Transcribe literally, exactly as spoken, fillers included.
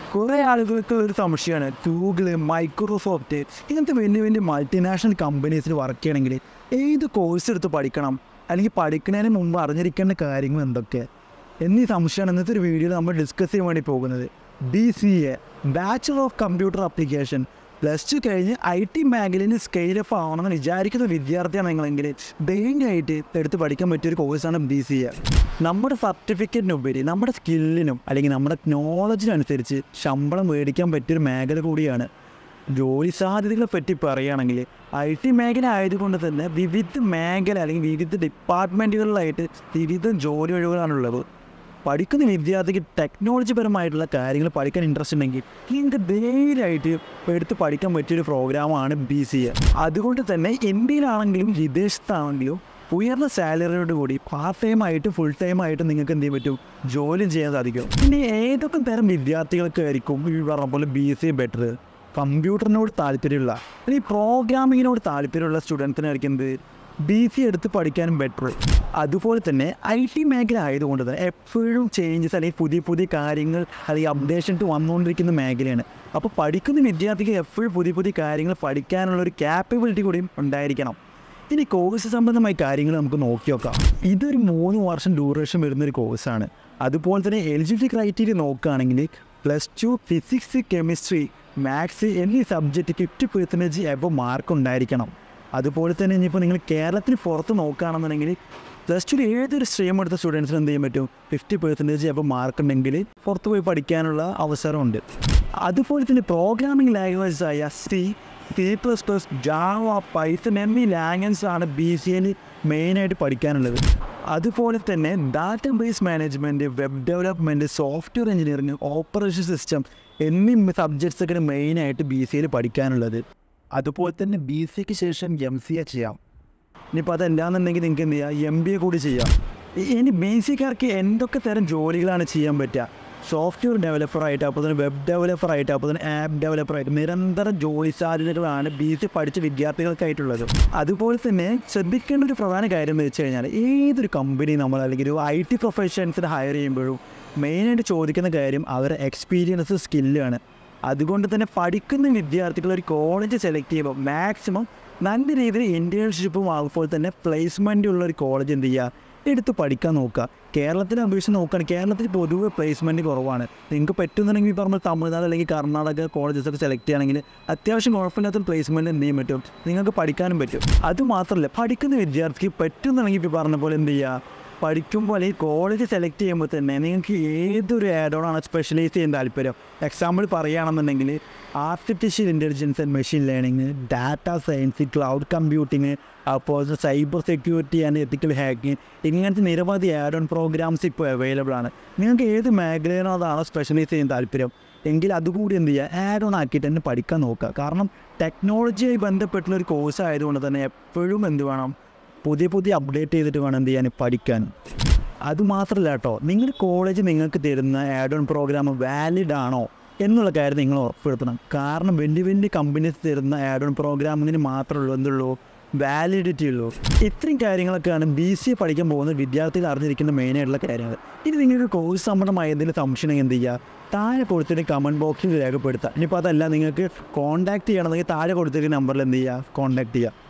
കുറേ ആളുകൾക്ക് ഒരു സംശയമാണ്, ഗൂഗിൾ, മൈക്രോസോഫ്റ്റ് ഇങ്ങനത്തെ വലിയ വലിയ മൾട്ടിനാഷണൽ കമ്പനീസിൽ വർക്ക് ചെയ്യണമെങ്കിൽ ഏത് കോഴ്സ് എടുത്ത് പഠിക്കണം, അല്ലെങ്കിൽ പഠിക്കുന്നതിന് മുമ്പ് അറിഞ്ഞിരിക്കേണ്ട കാര്യങ്ങൾ എന്തൊക്കെ എന്നീ സംശയമാണ് ഇന്നത്തെ ഒരു വീഡിയോയിൽ നമ്മൾ ഡിസ്കസ് ചെയ്യാൻ വേണ്ടി പോകുന്നത്. B C A bachelor of computer application plus two കഴിഞ്ഞ് ഐ ടി മേഖലയിൽ സ്കെയിലപ്പ് ആവണമെന്ന് വിചാരിക്കുന്ന വിദ്യാർത്ഥിയാണ് നിങ്ങളെങ്കിൽ ധൈര്യമായിട്ട് എടുത്ത് പഠിക്കാൻ പറ്റിയൊരു കോഴ്സാണ് ബി സി എ. നമ്മുടെ സർട്ടിഫിക്കറ്റിനുപരി നമ്മുടെ സ്കില്ലിനും അല്ലെങ്കിൽ നമ്മുടെ നോളജിനനുസരിച്ച് ശമ്പളം മേടിക്കാൻ പറ്റിയൊരു മേഖല കൂടിയാണ്. ജോലി സാധ്യതകളെ പറ്റി പറയുകയാണെങ്കിൽ ഐ ടി മേഖല ആയതുകൊണ്ട് തന്നെ വിവിധ മേഖല അല്ലെങ്കിൽ വിവിധ ഡിപ്പാർട്ട്മെൻറ്റുകളിലായിട്ട് വിവിധ ജോലി ഒഴിവുകളാണുള്ളത്. പഠിക്കുന്ന വിദ്യാർത്ഥിക്ക് ടെക്നോളജി പരമായിട്ടുള്ള കാര്യങ്ങൾ പഠിക്കാൻ ഇൻട്രസ്റ്റ് ഉണ്ടെങ്കിൽ നിങ്ങൾക്ക് ധൈര്യമായിട്ട് എടുത്ത് പഠിക്കാൻ പറ്റിയൊരു പ്രോഗ്രാമാണ് ബി സി എ. അതുകൊണ്ട് തന്നെ ഇന്ത്യയിലാണെങ്കിലും വിദേശത്താണെങ്കിലും ഉയർന്ന സാലറിയോട് കൂടി പാർട്ട് ടൈം ആയിട്ട് ഫുൾ ടൈം ആയിട്ട് നിങ്ങൾക്ക് എന്ത് ചെയ്യാൻ പറ്റും, ജോലി ചെയ്യാൻ സാധിക്കും. പിന്നെ ഏതൊക്കെ തരം വിദ്യാർത്ഥികൾക്കായിരിക്കും ഈ പറഞ്ഞ പോലെ ബി സി എ ബെറ്റർ? കമ്പ്യൂട്ടറിനോട് താല്പര്യമുള്ള അല്ലെങ്കിൽ പ്രോഗ്രാമിങ്ങിനോട് താല്പര്യമുള്ള സ്റ്റുഡൻസിനായിരിക്കും എന്ത് ബി സി എടുത്ത് പഠിക്കാനും ബെറ്റർ. അതുപോലെ തന്നെ ഐ ടി മേഖല ആയതുകൊണ്ട് തന്നെ എപ്പോഴും ചേഞ്ചസ് അല്ലെങ്കിൽ പുതിയ പുതിയ കാര്യങ്ങൾ അല്ലെങ്കിൽ അപ്ഡേഷൻസ് വന്നുകൊണ്ടിരിക്കുന്ന മേഖലയാണ്. അപ്പോൾ പഠിക്കുന്ന വിദ്യാർത്ഥിക്ക് എപ്പോഴും പുതിയ പുതിയ കാര്യങ്ങൾ പഠിക്കാനുള്ള ഒരു ക്യാപ്പബിലിറ്റി കൂടിയും ഉണ്ടായിരിക്കണം. ഇനി കോഴ്സ് സംബന്ധമായ കാര്യങ്ങൾ നമുക്ക് നോക്കി നോക്കാം. ഇതൊരു മൂന്ന് വർഷം ഡ്യൂറേഷൻ വരുന്നൊരു കോഴ്സാണ്. അതുപോലെ തന്നെ എലിജിബിലിറ്റി ക്രൈറ്റീരിയ നോക്കുകയാണെങ്കിൽ plus two physics, chemistry, maths എന്നീ subject fifty percentage above mark ഉണ്ടായിരിക്കണം. അതുപോലെ തന്നെ ഇനിയിപ്പോൾ നിങ്ങൾ കേരളത്തിന് പുറത്ത് നോക്കുകയാണെന്നുണ്ടെങ്കിൽ പ്ലസ് ടു ഏതൊരു സ്ട്രീം എടുത്ത സ്റ്റുഡൻസിന് എന്ത് ചെയ്യാൻ പറ്റും, ഫിഫ്റ്റി പെർസെൻറ്റേജ് എബവ് മാർക്ക് ഉണ്ടെങ്കിൽ പുറത്ത് പോയി പഠിക്കാനുള്ള അവസരമുണ്ട്. അതുപോലെ തന്നെ പ്രോഗ്രാമിംഗ് ലാംഗ്വേജസ് ആയ C, C plus plus, Java, Python എന്നീ ലാംഗ്വേജസ് ആണ് ബി സി എയിൽ മെയിനായിട്ട് പഠിക്കാനുള്ളത്. അതുപോലെ തന്നെ database management, web development, software engineering, operation system എന്നീ സബ്ജക്ട്സൊക്കെയാണ് മെയിനായിട്ട് ബി സി എയിൽ പഠിക്കാനുള്ളത്. അതുപോലെ തന്നെ ബി സിക്ക് ശേഷം എം സി എ ചെയ്യാം. ഇനിയിപ്പോൾ അതല്ലാന്നുണ്ടെങ്കിൽ നിങ്ങൾക്ക് എന്ത് ചെയ്യാം, എം ബി എ കൂടി ചെയ്യാം. ഇനി ബി സിക്കാർക്ക് എന്തൊക്കെ തരം ജോലികളാണ് ചെയ്യാൻ പറ്റുക? സോഫ്റ്റ്വെയർ ഡെവലപ്പറായിട്ട്, അപ്പോൾ തന്നെ വെബ് ഡെവലപ്പറായിട്ട്, അപ്പോൾ തന്നെ ആപ്പ് ഡെവലപ്പറായിട്ട് നിരന്തരം ജോലി സാധ്യതകളാണ് ബി സി പഠിച്ച വിദ്യാർത്ഥികൾക്കായിട്ടുള്ളത്. അതുപോലെ തന്നെ ശ്രദ്ധിക്കേണ്ട ഒരു പ്രധാന കാര്യം എന്ന് വെച്ച് കഴിഞ്ഞാൽ ഏതൊരു കമ്പനി നമ്മൾ അല്ലെങ്കിൽ ഒരു ഐ ടി പ്രൊഫഷൻസിനെ ഹയർ ചെയ്യുമ്പോഴും മെയിനായിട്ട് ചോദിക്കുന്ന കാര്യം അവരുടെ എക്സ്പീരിയൻസ്, സ്കില്ലാണ്. അതുകൊണ്ട് തന്നെ പഠിക്കുന്ന വിദ്യാർത്ഥികൾ ഒരു കോളേജ് സെലക്ട് ചെയ്യുമ്പോൾ മാക്സിമം നല്ല രീതിയിൽ ഇൻറ്റേൺഷിപ്പും അതുപോലെ തന്നെ പ്ലേസ്മെൻറ്റും ഉള്ള ഒരു കോളേജ് എന്ത് ചെയ്യുക, എടുത്ത് പഠിക്കാൻ നോക്കുക. കേരളത്തിലെ അപേക്ഷിച്ച് നോക്കുകയാണ്, കേരളത്തിൽ പൊതുവെ പ്ലേസ്മെൻറ്റ് കുറവാണ്. നിങ്ങൾക്ക് പറ്റുന്നുണ്ടെങ്കിൽ ഈ പറഞ്ഞ തമിഴ്നാട് അല്ലെങ്കിൽ കർണാടക കോളേജസൊക്കെ സെലക്ട് ചെയ്യുകയാണെങ്കിൽ അത്യാവശ്യം കുഴപ്പമില്ലാത്ത പ്ലേസ്മെൻറ്റ് എന്ത് ചെയ്യാൻ പറ്റും, നിങ്ങൾക്ക് പഠിക്കാനും പറ്റും. അതുമാത്രമല്ല പഠിക്കുന്ന വിദ്യാർത്ഥിക്ക് പറ്റുന്നുണ്ടെങ്കിൽ ഇപ്പോൾ പറഞ്ഞ പോലെ എന്ത് ചെയ്യുക, പഠിക്കുമ്പോൾ അല്ലെങ്കിൽ കോളേജ് സെലക്ട് ചെയ്യുമ്പോൾ തന്നെ നിങ്ങൾക്ക് ഏതൊരു ആഡോണാണ് സ്പെഷ്യലൈസ് ചെയ്യാൻ താല്പര്യം. എക്സാമ്പിൾ പറയുകയാണെന്നുണ്ടെങ്കിൽ artificial intelligence and machine learning, data science, cloud computing, അപ്പോൾ cyber security and ethical hacking ഇങ്ങനത്തെ നിരവധി ആഡ് ഓൺ പ്രോഗ്രാംസ് ഇപ്പോൾ അവൈലബിൾ ആണ്. നിങ്ങൾക്ക് ഏത് മേഖലയിലോ അതാണോ സ്പെഷ്യലൈസ് ചെയ്യാൻ താല്പര്യം എങ്കിൽ അതുകൂടി എന്ത് ചെയ്യുക, ആഡ് ഓൺ ആക്കിയിട്ട് തന്നെ പഠിക്കാൻ നോക്കുക. കാരണം ടെക്നോളജിയായി ബന്ധപ്പെട്ടുള്ള ഒരു കോഴ്സ് ആയതുകൊണ്ട് തന്നെ എപ്പോഴും എന്ത് വേണം, പുതിയ പുതിയ അപ്ഡേറ്റ് ചെയ്തിട്ട് വേണം എന്ത് ചെയ്യാൻ, പഠിക്കാൻ. അതുമാത്രമല്ല കേട്ടോ, നിങ്ങളുടെ കോളേജ് നിങ്ങൾക്ക് തരുന്ന ആഡ് ഓൺ പ്രോഗ്രാം വാലിഡ് ആണോ എന്നുള്ള കാര്യം നിങ്ങൾ ഉറപ്പെടുത്തണം. കാരണം വലിയ വലിയ കമ്പനീസ് തരുന്ന ആഡ് ഓൺ പ്രോഗ്രാമിന് മാത്രമേ ഉള്ളൂ എന്തുള്ളൂ, വാലിഡിറ്റി ഉള്ളൂ. ഇത്രയും കാര്യങ്ങളൊക്കെയാണ് ബി സി എ പഠിക്കാൻ പോകുന്ന വിദ്യാർത്ഥികൾ അറിഞ്ഞിരിക്കുന്ന മെയിനായിട്ടുള്ള കാര്യങ്ങൾ. ഇനി നിങ്ങൾക്ക് കോഴ്സ് സംബന്ധമായ എന്തെങ്കിലും സംശയം എന്ത് ചെയ്യുക, താഴെ കൊടുത്തിട്ട് കമൻറ്റ് ബോക്സിൽ രേഖപ്പെടുത്തുക. ഇനിയിപ്പോൾ അതല്ല നിങ്ങൾക്ക് കോൺടാക്ട് ചെയ്യണമെങ്കിൽ താഴെ കൊടുത്തിട്ട് നമ്പറിൽ എന്ത് ചെയ്യുക, കോൺടാക്ട് ചെയ്യുക.